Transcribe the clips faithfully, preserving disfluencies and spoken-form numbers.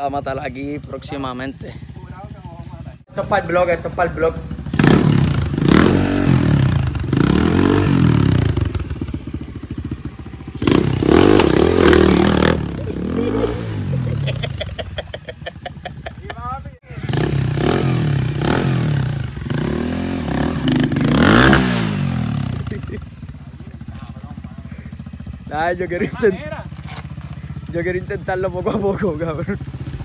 a matar aquí próximamente. Esto es para el blog, esto es para el blog. Ay, yo quiero intentar. Yo quiero intentarlo poco a poco, cabrón.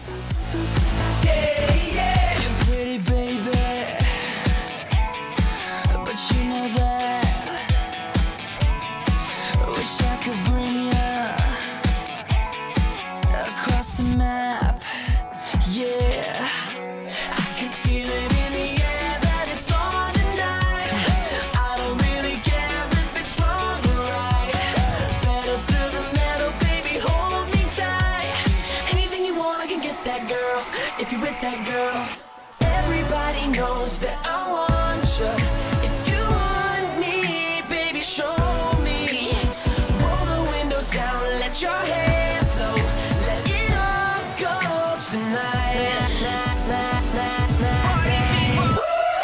If you're with that girl, everybody knows that I want you. If you want me, baby, show me. Roll the windows down, let your hair flow. Let it all go tonight. Party people.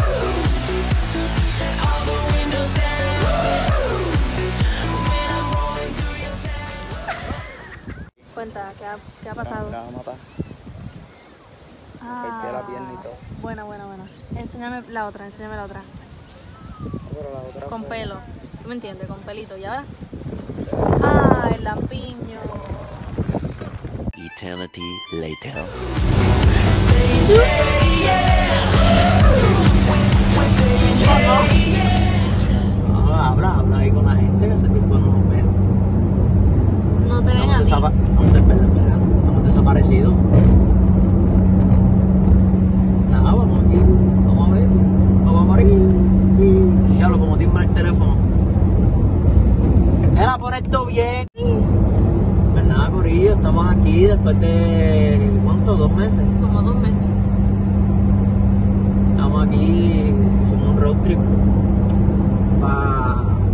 All the windows down. When I'm rolling through your town. Cuenta, ¿qué ha, qué ha pasado? Me va a matar. Ah, la pierna y todo. Buena, buena, buena. Enséñame la otra, enséñame la otra. Pero la otra Con fue... pelo. ¿Tú me entiendes? Con pelito. ¿Y ahora? Ah, el lampiño. Eternity later. No, habla, habla ahí con la gente que ese tipo no nos ve. No te ven a ti. Estamos desaparecidos. Estamos desaparecidos. Nada, vamos aquí. Vamos a ver. Vamos a morir. Diablo, como timbra el teléfono. Era por esto bien. Pues nada, Corillo, estamos aquí después de... ¿cuánto? ¿Dos meses? Como dos meses. Estamos aquí, hicimos un road trip para...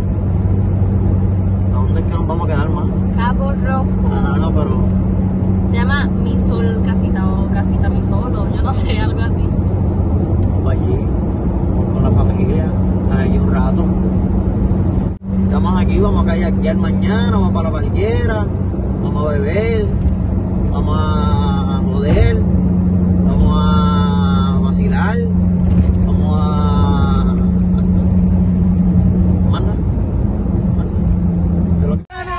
¿A dónde es que nos vamos a quedar más? Cabo Rojo. No, no, no, pero... Se llama Mi Sol Casita o Casita Mi Sol o yo no sé, algo así. Vamos allí, con la familia, estar allí un rato. Estamos aquí, vamos a kayakear mañana, vamos para la palguera, vamos a beber, vamos a joder, vamos a vacilar, vamos a... Manda, manda.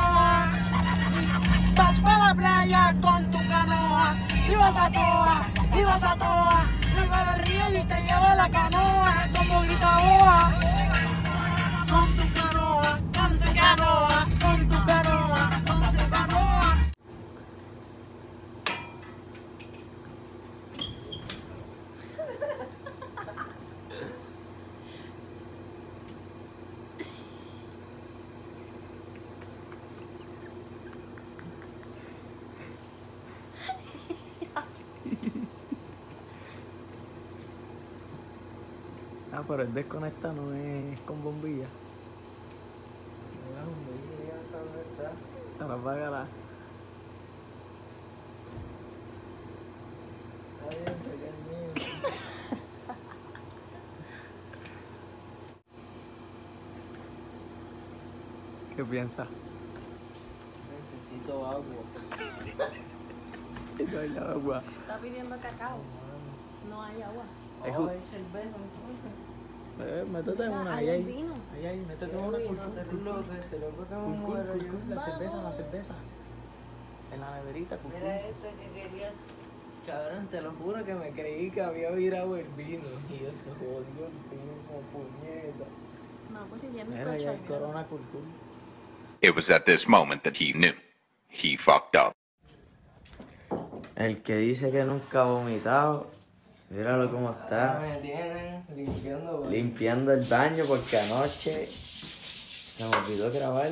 Vas para la playa con tu canoa y vas a toa, y vas a toa, y vas al río y te lleva la canoa como grita boa. Con tu canoa, con tu canoa, con tu canoa, con tu canoa. Ah, pero el desconecta no es con bombilla. La bombilla, ya sabes dónde está. Ahora apágala. Cállense, que es mío. ¿Qué piensas? Necesito agua. No hay agua. Está pidiendo cacao. No hay agua. Es Oh, ju- hay cerveza entonces. Eh, métete Mira, una, ahí ahí, hay ahí. vino. Ahí, ahí, métete Qué una. vino, Cool, cool, te cool, loco, cool. se lo que Cool, me cool, muero cool, yo. cool. La Vamos. cerveza, la cerveza. En la neverita, cool, Mira cool. esta que quería. Cabrón, te lo juro que me creí que había virado el vino. Y yo se jodió el vino, puñeta. No, pues si tiene Mira, un ahí hay coche. corona, cool, cool. It was at this moment that he knew. He fucked up. El que dice que nunca ha vomitado, míralo cómo está. Me tienen limpiando. güey. Limpiando el baño porque anoche se me olvidó grabar.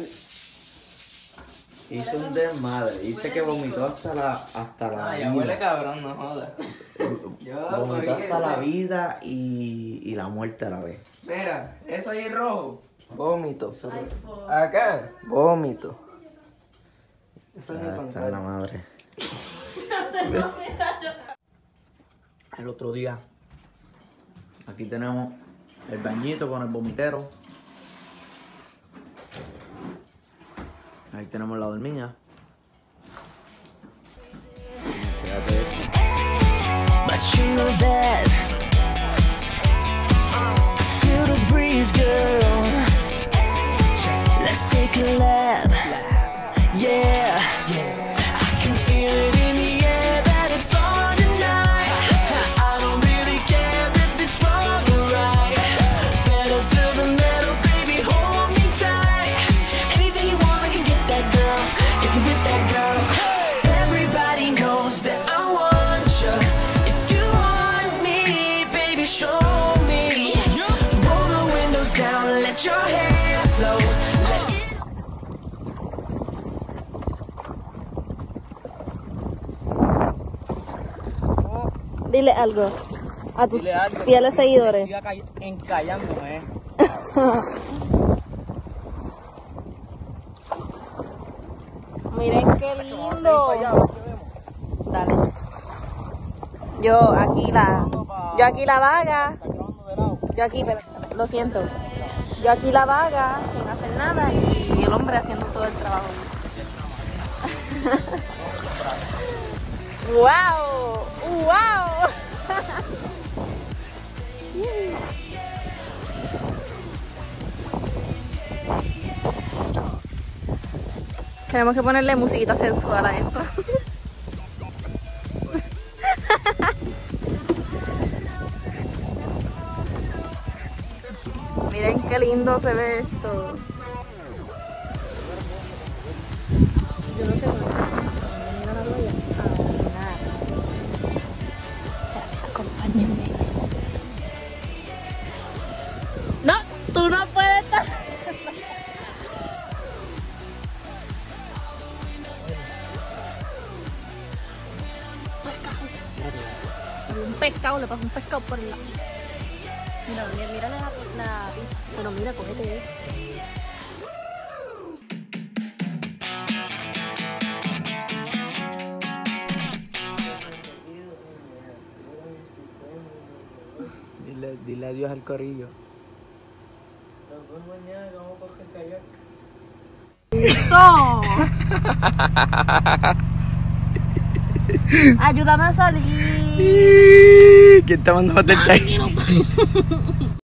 Hizo un desmadre. Dice que vomitó hasta la, hasta la Ah, vida. ya huele cabrón, no jodas. Yo Vomitó oí hasta que- la vida y, y la muerte a la vez. Mira, eso ahí rojo. Vómito. Ay, por- Acá, vómito. Eso es Ah, mi está la pantalón. madre. El otro día, aquí tenemos el bañito con el vomitero. Ahí tenemos la dormida. Fíjate eso. But you know that feel the breeze, girl. Let's take a lap. Yeah, yeah. I can feel it in the air that it's on tonight. I don't really care if it's wrong or right. Better to the metal, baby, hold me tight. Anything you want, I can get that, girl. If you're with that girl, everybody knows that I want you. If you want me, baby, show me. Roll the windows down, let your hair flow. Let Dile algo a tus Dile algo, fieles porque seguidores. Estoy acá encallándome, eh. Miren qué lindo. Dale. Yo aquí la, yo aquí la vaga. Yo aquí, pero, lo siento. Yo aquí la vaga sin hacer nada y el hombre haciendo todo el trabajo. ¡Wow! ¡Wow! Tenemos que ponerle musiquita sensual a esto. Miren qué lindo se ve esto. Yo no sé dónde ir a la playa a caminar. Acompáñenme. No, tú no puedes estar. Un pescado, le pasó un pescado por el lado. Mira, mira, mira la, la pista. Bueno, mira, cógete. Dile, dile adiós al corillo. Nos vemos mañana que vamos a coger kayak. ¡Eso! Ayúdame a salir. ¿Quién te mandó a meter ahí?